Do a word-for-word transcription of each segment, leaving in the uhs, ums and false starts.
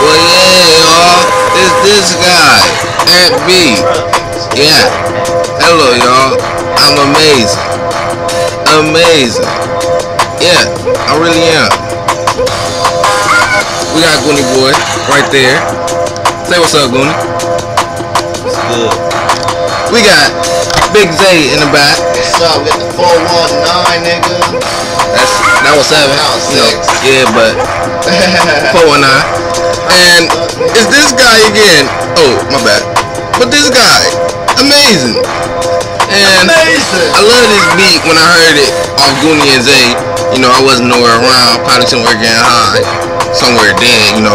Well, yeah, y'all. It's this guy, Ant B. Yeah. Hello, y'all. I'm amazing. Amazing. Yeah, I really am. We got Goonie Boy right there. Say what's up, Goonie. What's good? We got Big Zay in the back. What's up with the four one nine, nigga? That's that was seven. That was No, six. yeah, but four one nine. And it's this guy again. Oh, my bad. But this guy, amazing. And Amazing. I love this beat when I heard it off Goonie and Zay. You know, I wasn't nowhere around, probably somewhere getting high, somewhere dead, you know.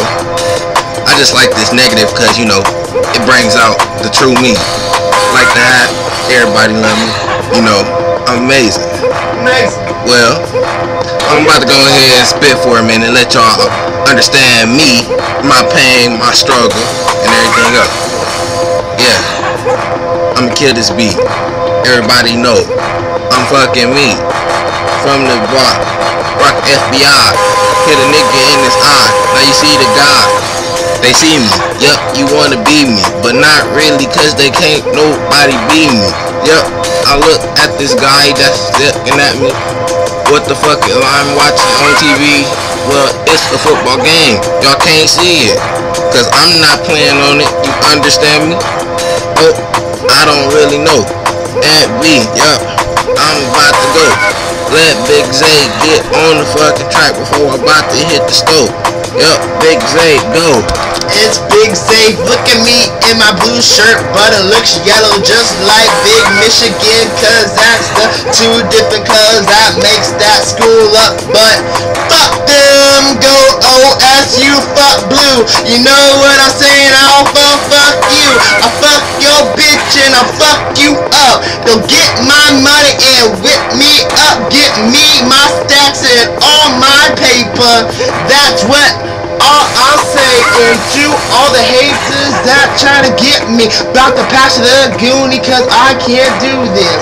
I just like this negative because, you know, it brings out the true me. Like to have everybody love me, you know, I'm amazing. Amazing. Well, I'm about to go ahead and spit for a minute and let y'all understand me, my pain, my struggle, and everything else. Yeah, I'ma kill this beat. Everybody know I'm fucking me. From the block, rock F B I, hit a nigga in his eye. Now you see the guy, they see me. Yup, you wanna be me, but not really, cause they can't nobody be me. Yup, I look at this guy that's looking at me. What the fuck am I watching on T V? Well, it's a football game. Y'all can't see it, cause I'm not playing on it. You understand me? Oh, I don't really know. Ant B, yup, I'm about to go. Let Big Zay get on the fucking track before I'm about to hit the stove. Yup, Big Zay, go. It's Big Zay. Look at me in my blue shirt, but it looks yellow just like Big Michigan, cause that's the two different colors that makes that school up. But fuck them, go O S U, fuck blue. You know what I'm saying? I'll fuck, fuck you. I fuck your bitch and I fuck you up. Go get my money and whip me up. Get me my stacks and all my paper. That's what all I'll say. And to all the haters that try to get me about to pass the Goonie, cause I can't do this.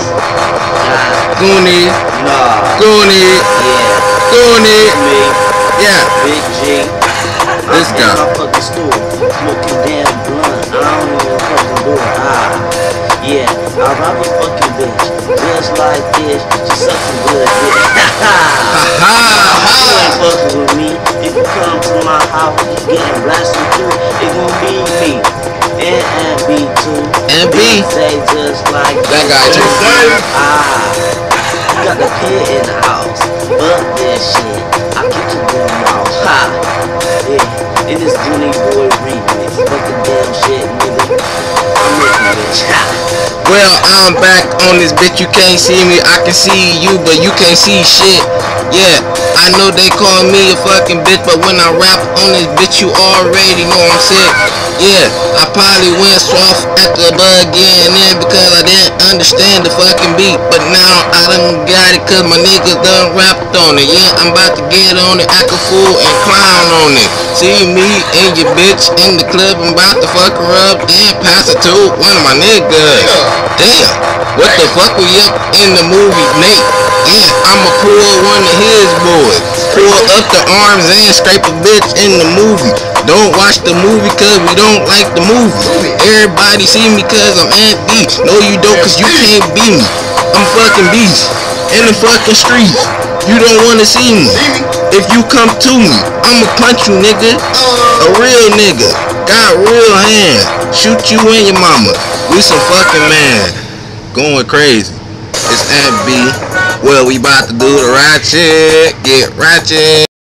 Goonie, Nah, Goonie, yeah, Goonie. me, Yeah, Big G. this I'm guy. in my fucking store, smoking damn blunt. I don't even fucking do it. Ah, yeah, I rob a fucking bitch, just like this. She sucking good dick. Ha Ha You ain't fucking with me. If you come to my house, you getting blasted too. It gon' be me and and B too. And B. Say just like That guy too. Ah, you got the kid in the house. Fuck this shit. I get your damn mouth. Ha. Yeah, in this Goonie Boy remix. Fuck the damn shit, nigga. I'm making bitch. Ha. Well, I'm back on this bitch. You can't see me. I can see you, but you can't see shit. Yeah, I know they call me a fucking bitch, but when I rap on this bitch, you already know I'm sick. Yeah, I probably went soft at the bug getting in because I didn't understand the fucking beat. But now I done got it cause my niggas done rapped on it. Yeah, I'm about to get on it, act a fool and clown on it. See me and your bitch in the club, I'm about to fuck her up and pass it to one of my niggas. Damn, what the fuck we up in the movie, Nate? Yeah, I'ma pull one of his boys, pull up the arms and scrape a bitch in the movie. Don't watch the movie cause we don't like the movie. Everybody see me cause I'm Ant B. No you don't cause you can't be me. I'm fucking beast in the fucking streets. You don't wanna see me. If you come to me, I'ma punch you, nigga. A real nigga, got real hands. Shoot you and your mama. We some fucking man. Going crazy. It's Ant B. Well, we about to do the ratchet. Get ratchet.